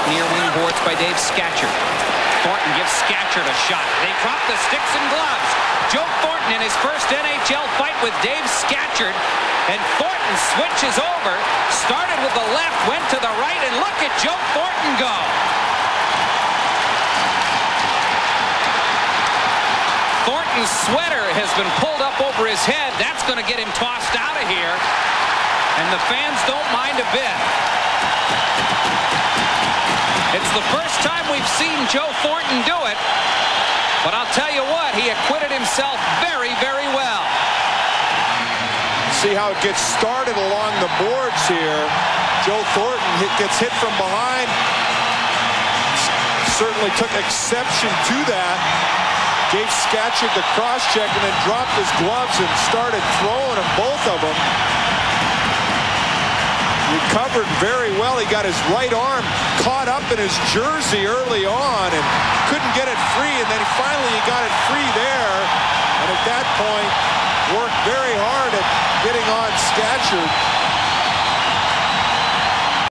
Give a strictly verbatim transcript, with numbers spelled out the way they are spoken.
near wing boards by Dave Scatchard. Thornton gives Scatchard a shot. They drop the sticks and gloves. Joe Thornton in his first N H L fight with Dave Scatchard. And Thornton switches over. Started with the left, went to the right, and look at Joe Thornton go. Thornton's sweater has been pulled up over his head. That's going to get him tossed out of here. And the fans don't mind a bit. It's the first time we've seen Joe Thornton do it. But I'll tell you what, he acquitted himself very, very well. See how it gets started along the boards here. Joe Thornton hit, gets hit from behind. Certainly took exception to that. Gave Scatchard the cross-check and then dropped his gloves and started throwing them, both of them. Recovered very well. He got his right arm caught up in his jersey early on and couldn't get it free, and then finally he got it free there. And at that point, worked very hard at getting on Scatchard.